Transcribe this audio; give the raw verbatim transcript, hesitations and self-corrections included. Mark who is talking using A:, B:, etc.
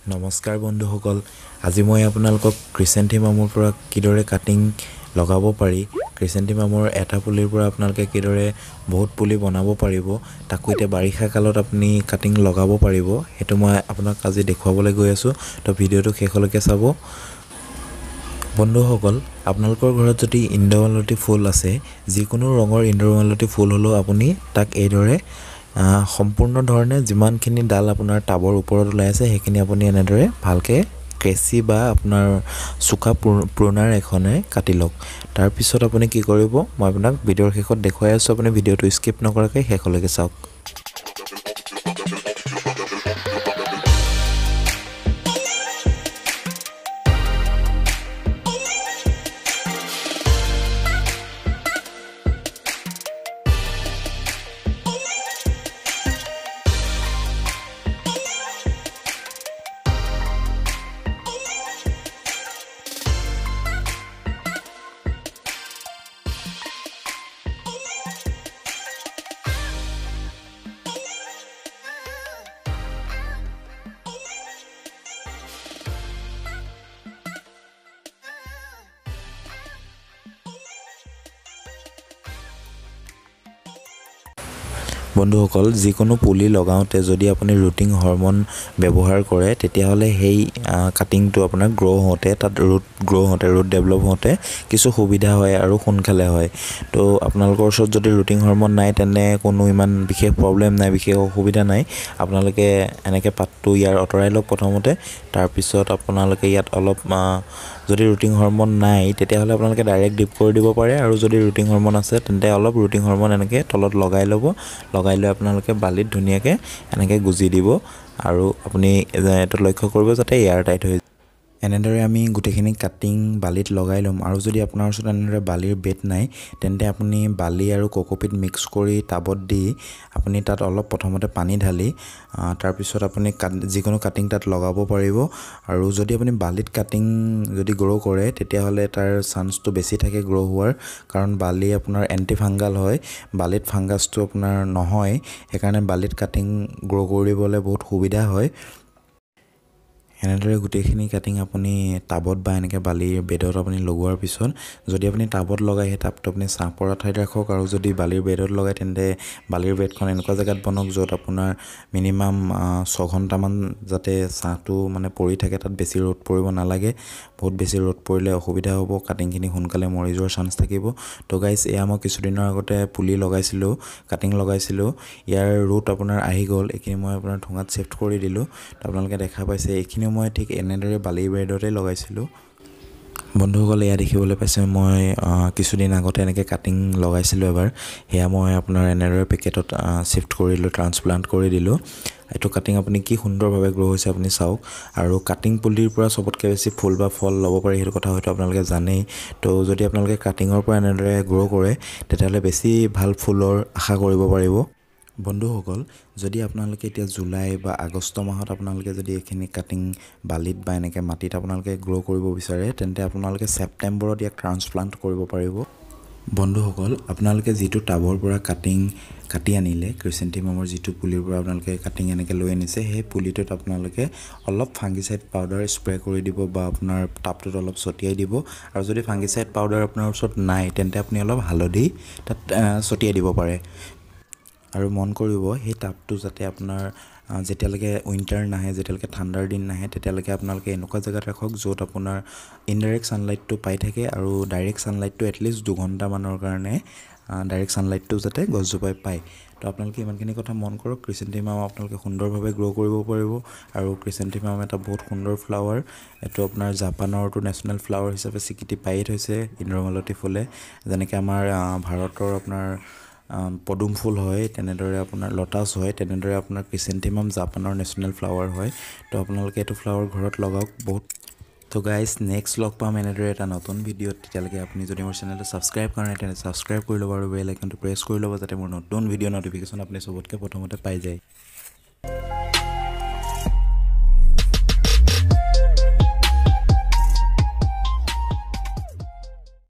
A: নমস্কাৰ বন্ধুসকল আজি মই আপোনালোকক ক্ৰিসেন্থেমামৰ পৰা কিদৰে কাটিং লগাব পাৰি ক্ৰিসেন্থেমামৰ এটা পুলিৰ পৰা আপোনালোকে কিদৰে বহুত পুলি বনাব পাৰিব তাকো এতিয়া বাৰিষা কালত আপুনি কাটিং লগাব পাৰিব হেতু মই আপোনাক আজি দেখুৱাবলৈ গৈ আছো তো ভিডিওটো শেষলৈকে চাব বন্ধুসকল আপোনালোকৰ ঘৰত যদি ইন্দ্ৰমালতী ফুল আছে যিকোনো ৰঙৰ ইন্দ্ৰমালতী ফুল হলো আপুনি তাক এইদৰে সম্পূৰ্ণ ধৰণে যিমানখিনি ডাল আপোনাৰ টাবৰ ওপৰত ওলাই আছে হেখিনি আপুনি এনেদৰে ভালকে কেচি বা আপোনাৰ সুকা প্ৰুনাৰ এখনে কাটি লওক তাৰ পিছত আপুনি কি কৰিব মই আপোনাক ভিডিওৰ শেষত দেখুৱাই আছো আপুনি ভিডিওটো স্কিপ নকৰাকৈ শেষলৈকে চাওক বন্ধুসকল যিকোনো পুলি লগাওতে যদি আপুনি ৰুটিং হৰমন ব্যৱহাৰ কৰে তেতিয়া হলে হেই কাটিংটো আপোনাৰ গ্ৰো হতে তাত ৰুট গ্ৰো হতে ৰুট ডেভেলপ হতে কিছু সুবিধা হয় আৰু সোনকালে হয় তো আপোনালোকৰ ওচৰত যদি ৰুটিং হৰমন নাই তেনে কোনো ইমান বিশেষ প্ৰবলেম নাই বিশেষ অসুবিধা নাই আপোনালোকে এনেকে পাতটো ইয়াৰ অতৰাই লওক প্ৰথমতে তাৰ পিছত আপোনালোকে ইয়াত অলপ যদি ৰুটিং হৰমন নাই তেতিয়া হলে আপোনালোকে ডাইৰেক্ট ডিপ কৰি দিব পাৰে আৰু যদি ৰুটিং হৰমন আছে তেন্তে অলপ ৰুটিং হৰমন এনেকে তলত লগাই লব লগাই লৈ আপোনালোকে বালিত ধুনিয়াকে এনেকে গুজি দিব আৰু আপুনি এটা লক্ষ্য কৰিব যাতে এয়াৰ টাইট হৈ এনেদৰে আমি গুটেখিনি কাটিং বালিত লগাই লম আৰু যদি আপোনাৰ ওচৰত এনেদৰে বালিৰ বেড নাই তেন্তে আপুনি বালি আৰু কোকোপিট মিক্স কৰি টাবত দি আপুনি তাত অলপ প্ৰথমতে পানী ঢালি তাৰ পিছত আপুনি যিকোনো কাটিং তাত লগাব পাৰিব আৰু যদি আপুনি বালিত কাটিং যদি গ্ৰো কৰে তেতিয়া হলে তাৰ চান্সটো বেছি থাকে গ্ৰো হোৱাৰ কাৰণ বালি আপোনাৰ এন্টি ফাংগাল হয় বালিত ফাংগাসটো আপোনাৰ নহয় হেকাৰণে বালিত কাটিং গ্ৰো কৰিবলৈ বহুত সুবিধা হয় এনেদৰে গুটেখিনি কাটিং আপুনি টাবত বা এনেকে বালিৰ বেডত আপুনি লগোৱাৰ পিছত যদি আপুনি টাবত লগাই হে টাবটো আপুনি ছাঁ পৰা ঠাইত ৰাখক আৰু যদি বালিৰ বেডত লগাই তেন্তে বালিৰ বেডখন এনেকুৱা জায়গাত বনক যত আপোনাৰ মিনিমাম ছয় ঘন্টা মান যাতে ছাঁটো মানে পৰি থাকে তাত বেছি ৰ'দ পৰিব নালাগে বহুত বেছি ৰ'দ পৰিলে অসুবিধা হ'ব কাটিংখিনি সোনকালে মৰি যোৱাৰ চান্স থাকিব তো গাইস এয়া মই কিছুদিনৰ আগতে পুলি লগাইছিলো কাটিং লগাইছিলো ইয়াৰ ৰুট আপোনাৰ আহি গল এখিনি মই আপোনাৰ ঠোঙাত শিফট কৰি দিলো তো আপোনালোকে দেখা পাইছে এখিনি মই ঠিক এনেদৰে বালিৰ বেডতে লগাইছিলো বন্ধুসকল এয়া দেখিবলৈ পাইছে মই কিছুদিন আগতে এনেকে কাটিং লগাইছিলো এবাৰ হেয়া মই আপোনাৰ এনেদৰে পেকেটত শিফট কৰিলো ট্ৰান্সপ্লান্ট কৰি দিলো এটো কাটিং আপুনি কি সুন্দৰভাৱে গ্ৰো হৈছে আপুনি চাওক আৰু কাটিং পুলিৰ পৰা সবতকে বেছি ফুল বা ফল ল'ব পাৰি হেতু কথা হয়তো আপোনালোকে জানেই তো যদি আপোনালোকে কাটিংৰ পৰা এনেদৰে গ্ৰো কৰে তেতিয়াহলে বেছি ভাল ফুলৰ আশা কৰিব পাৰিব বন্ধুসকল যদি আপোনালোকে এতিয়া জুলাই বা আগষ্ট মাহত আপোনালোকে যদি এখিনি কাটিং বালিত বা এনেকে মাটিত আপোনালোকে গ্ৰো কৰিব বিচাৰে তেন্তে আপোনালোকে সেপ্টেম্বৰত ইয়াক ট্ৰান্সপ্লান্ট কৰিব পাৰিব বন্ধুসকল আপোনালোকে যেটো টাবৰ পৰা কাটিং কাটি আনিলে ক্ৰিসেন্থেমামৰ যেটো পুলিৰ পৰা আপোনালোকে কাটিং এনেকে লৈ আনিছে হে পুলিটোত আপোনালোকে অলপ ফাংগিসাইড পাউডাৰ স্প্ৰে কৰি দিব বা আপোনাৰ টাবটোত অলপ ছটিয়াই দিব আৰু যদি ফাংগিসাইড পাউডাৰ আপোনাৰ ওচৰত নাই তেন্তে আপুনি অলপ হালধি তাত ছটিয়াই দিব পাৰে আৰু মন কৰিব হে টাবটো যাতে আপোনাৰ যেতিয়ালৈকে উইন্টাৰ নাহে যেতিয়ালৈকে ঠাণ্ডাৰ দিন নাহে তেতিয়ালৈকে আপোনালোকে এনেকুৱা জায়গাত ৰাখক যত আপোনাৰ ইনডাইৰেক্ট সানলাইটটো পাই থাকে আৰু ডাইৰেক্ট সানলাইটটো এটলিষ্ট দুই ঘণ্টা মানৰ কাৰণে ডাইৰেক্ট সানলাইটটো যাতে গছজোপাই পায় তো আপোনালোকে ইমানখিনি কথা মন কৰক ক্ৰিসেন্থেমাম আপোনালোকে সুন্দৰভাৱে গ্ৰো কৰিব পাৰিব আৰু ক্ৰিসেন্থেমাম এটা বহুত সুন্দৰ ফ্লাৱাৰ এটো আপোনাৰ জাপানৰটো নেশনেল ফ্লাৱাৰ হিচাপে স্বীকৃতি পাই থৈছে ইন্দ্ৰমালতী ফুলে যেনেকৈ আমাৰ ভাৰতৰ আপোনাৰ পদুম ফুল হয় তেনেদৰে আপোনাৰ লটাছ হয় তেনেদৰে আপোনাৰ ক্ৰিসেন্থেমাম জাপানৰ নেশনেল ফ্লাৱাৰ হয় তো আপোনালোকে এটো ফ্লাৱাৰ ঘৰত লগাওক বহুত তো গাইস নেক্সট লগ পাম এনেদৰে এটা নতুন ভিডিঅ'ত তেতিয়ালৈকে আপুনি যদি মোৰ চেনেলটো সাবস্ক্ৰাইব কৰা নাই তেনে সাবস্ক্ৰাইব কৰি ল'ব আৰু বেল আইকনটো প্ৰেছ কৰি ল'ব যাতে মোৰ নতুন ভিডিঅ' নটিফিকেশ্যন আপুনি সবতকে প্ৰথমতে পাই যায়